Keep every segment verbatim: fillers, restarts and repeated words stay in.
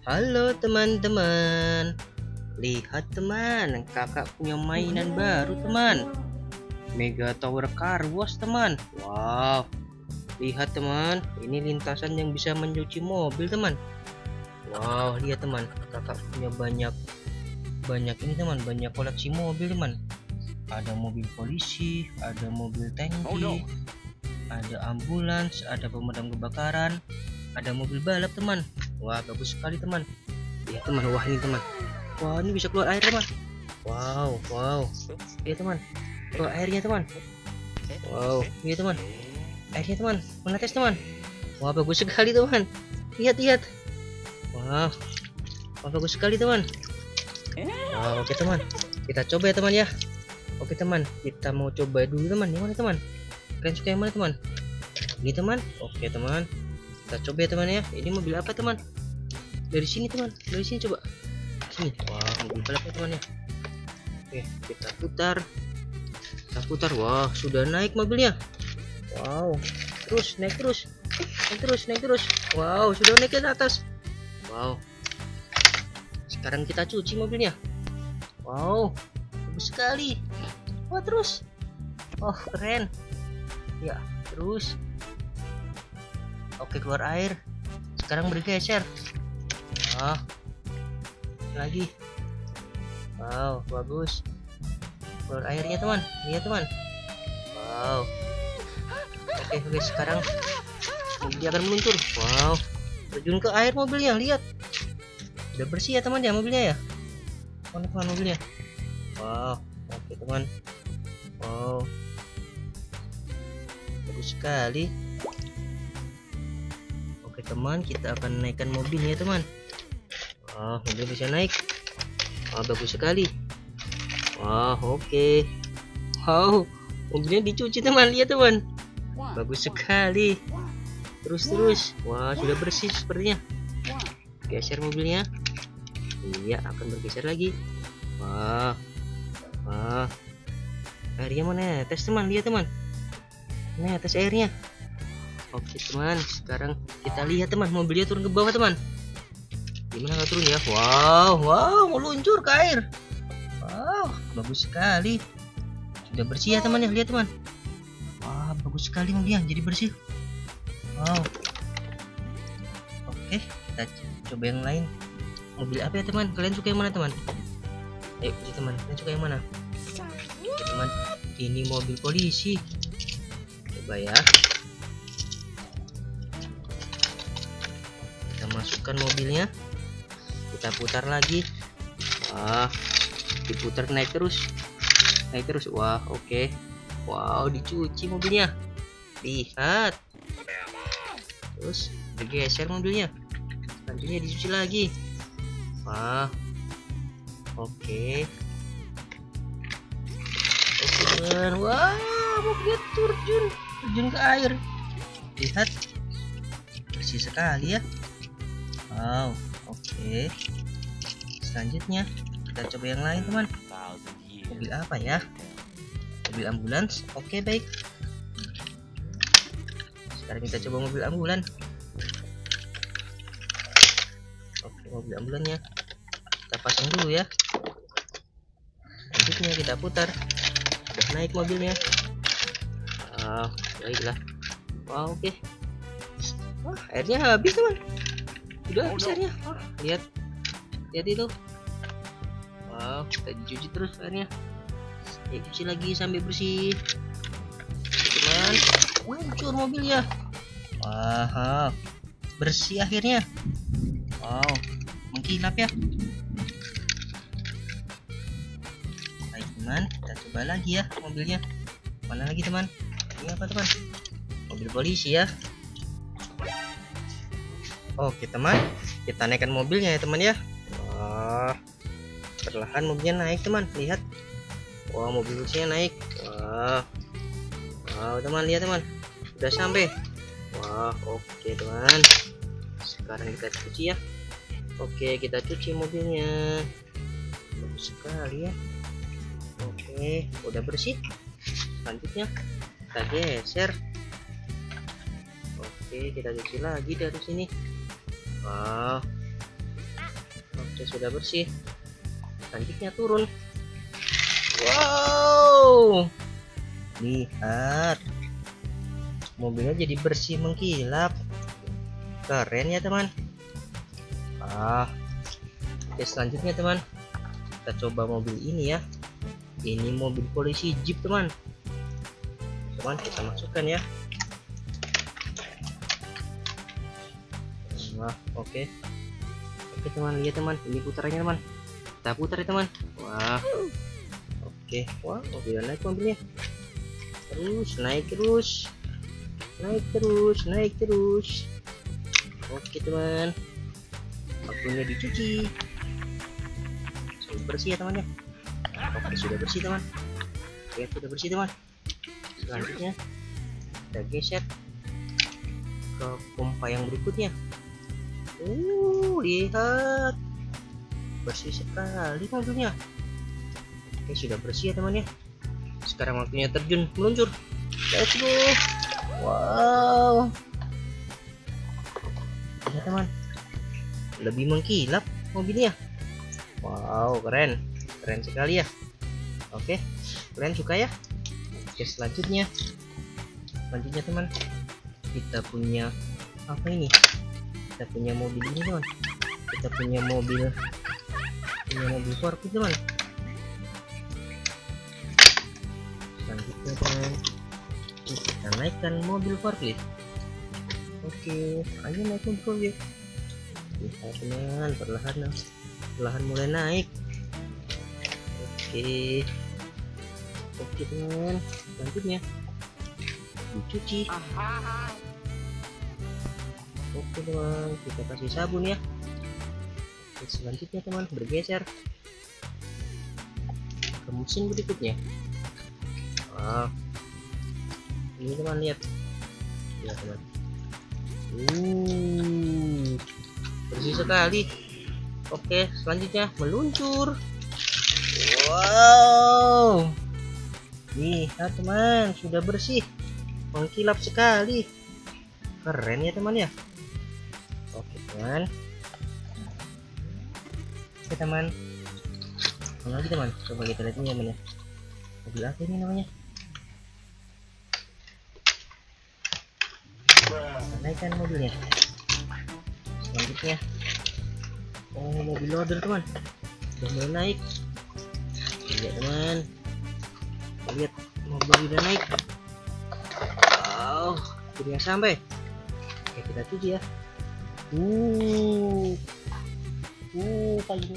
Halo teman-teman, lihat teman, kakak punya mainan baru teman, Mega Tower Car Wash teman. Wow, lihat teman, ini lintasan yang bisa mencuci mobil teman. Wow, lihat teman, kakak punya banyak banyak ini teman, banyak koleksi mobil teman. Ada mobil polisi, ada mobil tangki, oh, no. Ada ambulans, ada pemadam kebakaran, ada mobil balap teman. Wah, bagus sekali teman. Lihat teman, wah ini teman, wah ini bisa keluar air teman. Wow, wow, lihat teman, keluar airnya teman. Wow, lihat teman, airnya teman, menetes teman. Wah, bagus sekali teman. Lihat, lihat. Wow, wah bagus sekali teman. Wow, oke teman, kita coba ya teman ya. Oke teman, kita mau coba dulu teman. Yang mana teman? Kalian suka yang mana teman? Ini teman. Oke teman, kita coba ya teman ya. Ini mobil apa teman? Dari sini teman, dari sini coba. Sini. Wah, mobil balap ya teman ya. Oke, kita putar. Kita putar. Wah, sudah naik mobilnya. Wow. Terus naik terus. Naik terus, naik terus. Wow, sudah naik ke atas. Wow. Sekarang kita cuci mobilnya. Wow, bagus sekali. Wah, terus. Oh, keren. Ya, terus. Oke, keluar air. Sekarang bergeser. Wah, lagi. Wow, bagus. Keluar airnya teman. Lihat teman. Wow. Oke, oke, sekarang dia akan meluncur. Wow, terjun ke air mobilnya. Lihat, udah bersih ya teman ya mobilnya ya. Mana teman mobilnya? Wow, oke teman. Wow, bagus sekali. Oke teman, kita akan naikkan mobilnya teman. Wah, mobil bisa naik. Wah, bagus sekali. Wah, oke. Wow, mobilnya dicuci teman. Lihat teman, bagus sekali. Terus terus. Wah, sudah bersih sepertinya. Geser mobilnya. Iya, akan bergeser lagi. Wah, wah, airnya mana? Tes teman, lihat teman. Nah, tes airnya. Oke teman, sekarang kita lihat teman, mobilnya turun ke bawah teman. Gimana kalau turun ya? Wow, wow, meluncur ke air. Wow, bagus sekali. Sudah bersih ya teman ya, lihat teman. Wah, bagus sekali mobilnya, jadi bersih. Wow. Oke, kita coba yang lain. Mobil apa ya teman? Kalian suka yang mana teman? Ayo teman, kalian suka yang mana? Oke teman, ini mobil polisi. Coba ya. Kita masukkan mobilnya. Kita putar lagi. Wah, diputar naik terus. Naik terus. Wah, oke. Wow, dicuci mobilnya. Lihat. Terus bergeser mobilnya. Selanjutnya dicuci lagi. Wah, oke. Oke teman. Wah, mobilnya terjun, terjun ke air. Lihat, bersih sekali ya. Wow, oke. Selanjutnya kita coba yang lain teman. Mobil apa ya? Mobil ambulans. Oke, baik. Sekarang kita coba mobil ambulans. Oke, mobil ambulannya kita pasang dulu ya. Selanjutnya kita putar. Udah naik mobilnya. Ah, baiklah. Wow, oke. Wah, airnya habis teman. Udah habis airnya. Wah, lihat, lihat itu. Wow, kita dicuci terus airnya. Ya, cuci lagi sampai bersih. Teman, muncul mobilnya. Wah, bersih akhirnya. Wow, mengkilap ya. Baik teman, kita coba lagi ya mobilnya. Mana lagi teman? Ini apa teman? Mobil polisi ya. Oke teman, kita naikkan mobilnya ya teman ya. Wah, perlahan mobilnya naik teman. Lihat. Wah, mobil polisinya naik. Wah, wow teman, lihat teman, udah sampai. Wah, oke teman. Sekarang kita cuci ya. Oke, kita cuci mobilnya. Bagus sekali ya. Oke, udah bersih. Selanjutnya kita geser. Oke, kita cuci lagi dari sini. Wow, Oke, sudah bersih. Selanjutnya turun. Wow, lihat, mobilnya jadi bersih mengkilap. Keren ya teman. Ah, oke, selanjutnya teman, kita coba mobil ini ya. Ini mobil polisi Jeep teman. Teman, kita masukkan ya. Nah, oke. Oke teman, lihat teman, ini putarannya teman. Kita putar ya teman. Wah, oke. Wah, mobilnya naik mobilnya. Terus naik terus, naik terus, naik terus. Oke teman, waktunya dicuci. Sudah bersih ya teman ya. Oke, sudah bersih teman. Oke, sudah bersih teman. Selanjutnya kita geser ke pompa yang berikutnya. Uh, lihat, bersih sekali mobilnya. Oke, sudah bersih ya teman ya. Sekarang waktunya terjun meluncur. Let's go. Wow, ya teman, lebih mengkilap mobilnya. Wow, keren, keren sekali ya. Oke, kalian suka ya. Oke, selanjutnya selanjutnya teman, kita punya apa ini? Kita punya mobil ini teman. Kita punya mobil punya mobil forklift teman. Selanjutnya teman, kita naikkan mobil forklift. Oke, ayo naik mobil forklift. Lihat teman, perlahan perlahan mulai naik. Oke, oke teman, selanjutnya dicuci. Oke teman, kita kasih sabun ya. Oke, selanjutnya teman, bergeser ke mesin berikutnya. Wah, ini teman, lihat, lihat teman. Uh, bersih sekali. Oke, selanjutnya meluncur. Wow, lihat teman, sudah bersih, mengkilap sekali. Keren ya teman ya. Oke teman, oke teman, apa lagi teman? Coba kita lihat ini teman ya. Mobil apa ini namanya? Kita naikkan mobilnya. Selanjutnya, oh, mobil loader teman, udah mulai naik. Lihat teman, lihat mobil udah naik. Wow, akhirnya sampai. Oke, kita cuci ya. Uh, uh, paling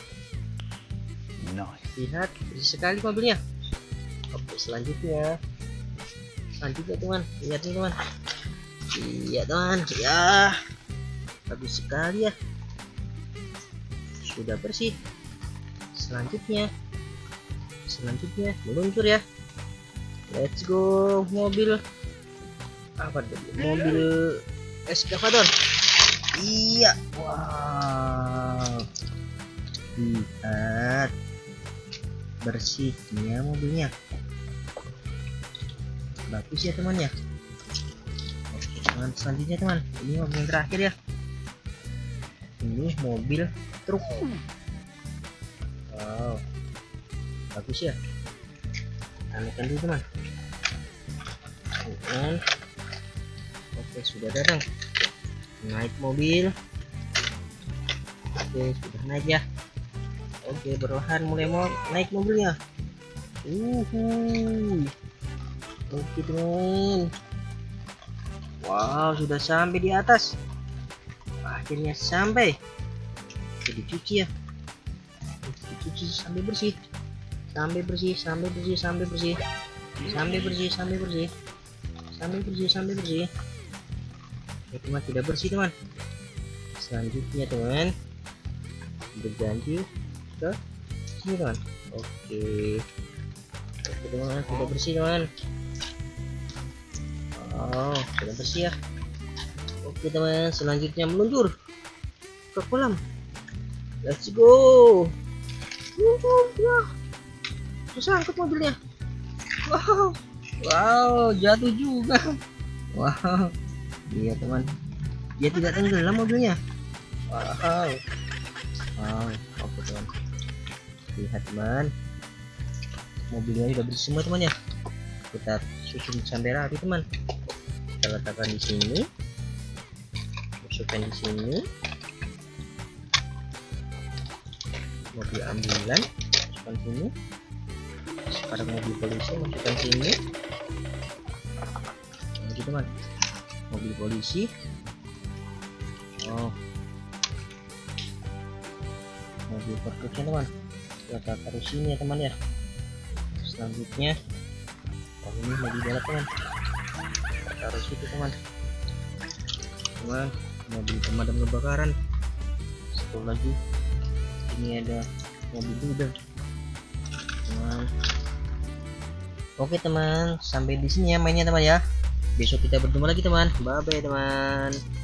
nice. Lihat, bersih sekali mobilnya. Oke, selanjutnya, selanjutnya teman, lihat nih teman. Iya teman, ya, bagus sekali ya. Sudah bersih. Selanjutnya, selanjutnya meluncur ya. Let's go, mobil apa tuh? Mobil eskavator. Iya, wow, lihat bersihnya mobilnya, bagus ya teman ya. Oke teman, selanjutnya teman, ini mobil yang terakhir ya. Ini mobil truk. Wow, bagus ya. Naikkan dulu teman. Dan, oke, sudah datang. Naik mobil. Oke, sudah naik ya. Oke, perlahan mulai mau naik mobilnya. Uhuh. Oke teman. Wow, sudah sampai di atas. Akhirnya sampai. Oke, dicuci ya. Dicuci sampai bersih. Sampai bersih, sampai bersih, sampai bersih. Sampai bersih, sampai bersih. Sampai bersih, sampai bersih. Oke teman, tidak bersih teman. Selanjutnya teman, berganti ke sini teman. Oke, oke teman, sudah bersih teman. Oh, sudah bersih ya. Oke teman, selanjutnya meluncur ke kolam. Let's go. Wah, tersangkut mobilnya. Wow, wow, jatuh juga. Wow, iya teman, dia tidak tenggelam mobilnya. Wow, Wow, oke teman, lihat teman, mobilnya sudah bersih semua teman ya. Kita susun sampai rapi teman. Kita letakkan di sini, masukkan di sini, mobil ambulan masukkan sini, sekarang mobil polisi masukkan sini. Nah, gitu teman, mobil polisi. Oh, mobil pertruknya teman, kita taruh sini ya teman ya. Selanjutnya, oh ini mobil balap teman, kita taruh situ teman. Teman, mobil pemadam kebakaran. Satu lagi, ini ada mobil gudang teman. Oke teman, sampai di sini ya mainnya teman ya. Besok kita bertemu lagi teman. Bye bye teman.